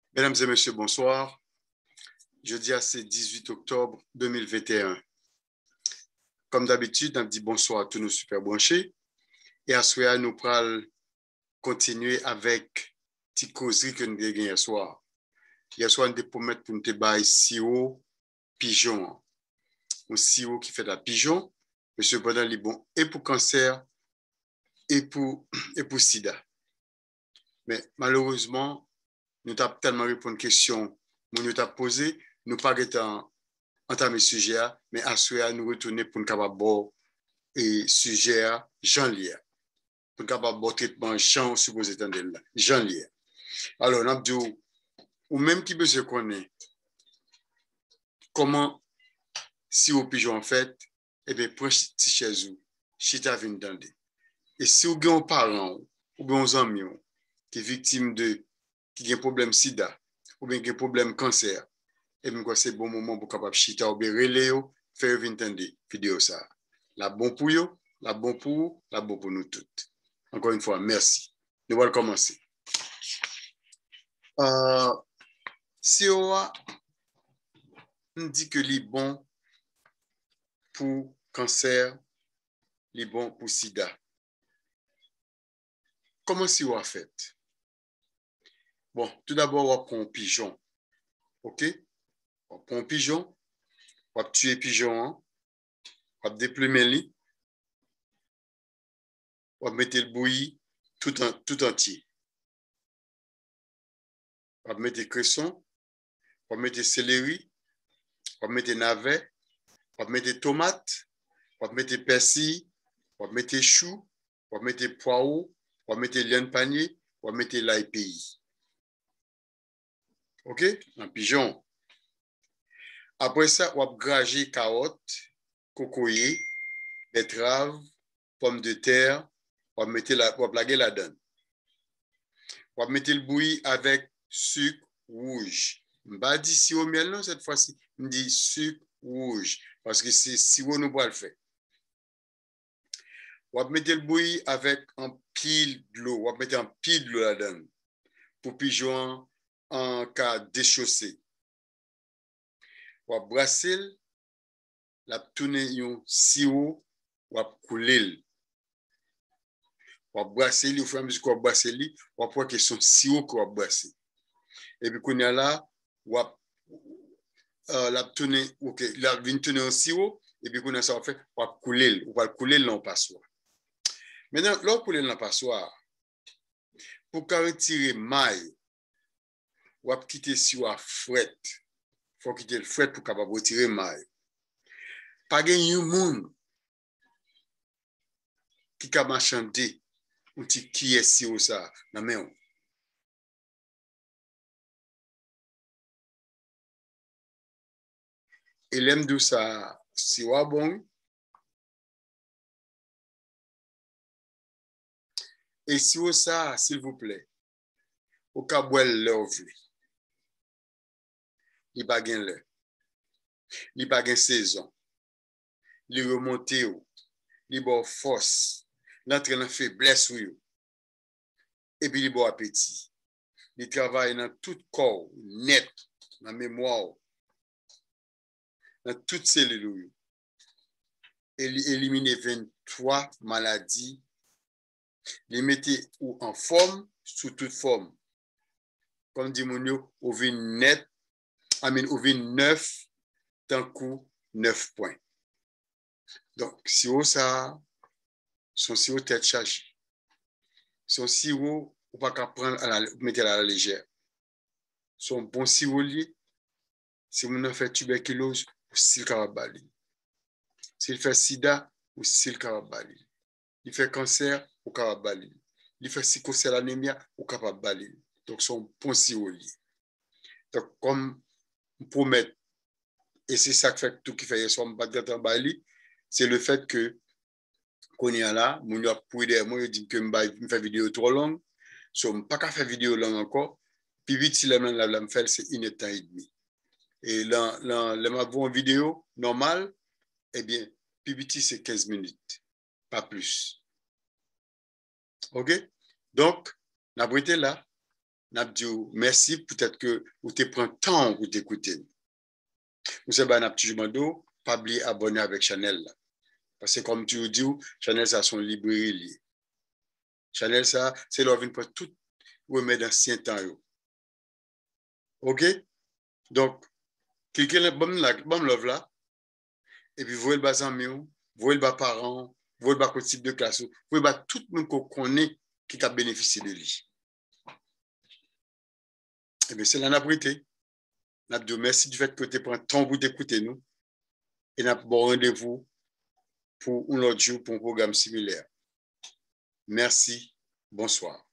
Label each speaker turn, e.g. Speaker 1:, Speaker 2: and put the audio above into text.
Speaker 1: Mesdames et messieurs, bonsoir. Jeudi à ce 18 octobre 2021. Comme d'habitude, on dit bonsoir à tous nos super branchés. Et à ce soir, nous allons continuer avec petite causerie que nous avons hier soir. Hier soir, nous avons promis pour nous débattre sirop pigeon. Un sirop qui fait de la pigeon, mais cependant, il est bon et pour cancer et pour sida. Mais malheureusement, nous avons tellement répondu à une question que nous avons posée, nous n'avons pas entamer le sujet, mais à ce moment nous retourner pour nous capable et sujet Jean Lier. Pour nous capable de traitement Jean supposé être là. Jean Lier. Alors, on a dit, ou même qui besoin connaître comment si au pigeon en fait, et bien, prenez petit chez vous, chita vin d'ande. Et si vous avez un parent ou bien un ami qui est victime de, qui a un problème sida, ou bien qui a un problème cancer, et bien, c'est bon moment pour capable chita ou bien relais, faire vin d'ande vidéo ça. La bon pour vous, la bon pour vous, la bon pour nous toutes. Encore une fois, merci. Nous allons commencer. Si on dit que les bon pour cancer, les bon pour sida. Comment si on a fait? Bon, tout d'abord, on prend un pigeon. OK? On prend un pigeon, on va tuer le pigeon, on va déplumer lui, on va mettre le bouilli tout entier. On va mettre cresson, on va mettre céleri, on va mettre navet, on va mettre tomate, on va mettre persil, on va mettre chou, on va mettre poireau, on va mettre liane panier, on va mettre l'ail pays. OK? Un pigeon. Après ça, on va grager carottes, cocoyer, betterave, pommes de terre, on va mettre on va plaguer la donne. On va mettre le bouilli avec sucre rouge. Je ne vais pas dire sirop miel, non, cette fois-ci. Je dis sucre rouge. Parce que c'est sirop nous va le faire. On va mettre le bouilli avec un pile de l'eau. On va mettre un pile de l'eau là-dedans. Pour pigeon en cas déchaussé. On va brasser, la tourner un sirop, on va couler. On va brasser, au fur et à mesure qu'on va brasser, on va voir que son sirop qu'on va brasser. Et puis, qu'on est là, on va la tourner, ok, la vient tourner un sirop, et puis, qu'on a ça, on va couler dans le passoire. Maintenant, là, couler dans le passoire, pour retirer maille, on va quitter le sirop fret. Il faut quitter le fret pour capable retirer maille. Pas de monde qui a marchandé, ou qui est sirop ça, dans la main. Et l'aime de ça, sirop bon. Et sirop ça, s'il vous plaît, au cas où elle l'a vu. Il n'y a pas de l'heure. Il n'y a pas de saison. Il remonte, il a force, l'entraîne dans faiblesse, et puis il a appétit. Il travaille dans tout corps, net, dans la mémoire, dans toutes ces cellules. Il élimine 23 maladies. Il mettait en forme, sous toute forme. Comme dit Mounio, au vin net, au vin 9, d'un coup, 9 points. Donc, sirop ça, son sirop tête chargée. Son sirop, on ne peut pas prendre mettre à la légère. Son bon sirop lié, si on fait tuberculose, ou s'il carabali. S'il fait sida, ou s'il carabali. Il fait cancer, ou carabali. Il fait sickle anémia, ou carabali. Donc, son bon sirop lié. Donc, comme on promet, et c'est ça qui fait tout qui fait son bali, c'est le fait que qu'on est là, mon a pour moi, il dit que je fais vidéo trop longue, so je pas qu'à faire vidéo longue encore, puis vite si la me fait c'est 1 temps et demi. Et là ma une vidéo normale, eh bien, puis vite c'est 15 minutes, pas plus. OK? Donc, la beauté là, n'a dit merci, peut-être que vous te prenez temps pour t'écouter. Nous savons, n'a toujours demandé, pas oublier abonner avec Chanel. Parce que comme tu dis, Chanel, ça son librairie. Chanel, ça, c'est leur vie pour tout remettre d'anciens temps. OK? Donc, quelqu'un a bon love là, et puis vous le bas en mieux, vous le bas parents, vous le bas type de classe, vous le bas tout le monde qu'on connaît qui a bénéficié de lui. Et bien, c'est là n'a prêté. N'a dit merci du fait que tu prends temps pour t'écouter nous. Et n'a bon rendez-vous pour un autre jour pour un programme similaire. Merci. Bonsoir.